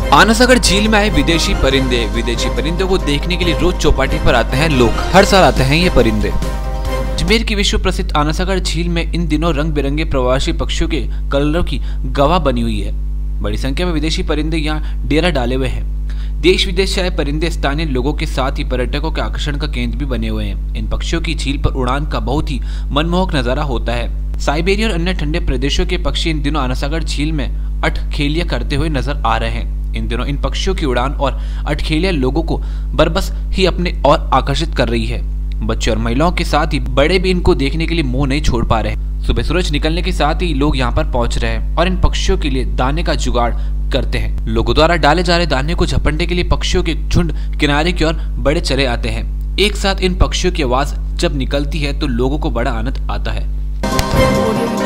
आनासागर झील में आए विदेशी परिंदे। विदेशी परिंदों को देखने के लिए रोज चौपाटी पर आते हैं लोग। हर साल आते हैं ये परिंदे। अजमेर की विश्व प्रसिद्ध आनासागर झील में इन दिनों रंग बिरंगे प्रवासी पक्षियों के कलरव की गवाह बनी हुई है। बड़ी संख्या में विदेशी परिंदे यहाँ डेरा डाले हुए हैं। देश विदेश से आए परिंदे स्थानीय लोगों के साथ ही पर्यटकों के आकर्षण का केंद्र भी बने हुए हैं। इन पक्षियों की झील पर उड़ान का बहुत ही मनमोहक नजारा होता है। साइबेरिया और अन्य ठंडे प्रदेशों के पक्षी इन दिनों आनासागर झील में अठखेलियां करते हुए नजर आ रहे हैं। इन दिनों इन पक्षियों की उड़ान और अठखेलियां लोगों को बरबस ही अपने और आकर्षित कर रही है। बच्चे और महिलाओं के साथ ही बड़े भी इनको देखने के लिए मुंह नहीं छोड़ पा रहे हैं। सुबह सूरज निकलने के साथ ही लोग यहाँ पर पहुंच रहे हैं और इन पक्षियों के लिए दाने का जुगाड़ करते हैं। लोगों द्वारा डाले जा रहे दाने को झपटने के लिए पक्षियों के झुंड किनारे की ओर बड़े चले आते हैं। एक साथ इन पक्षियों की आवाज जब निकलती है तो लोगों को बड़ा आनंद आता है।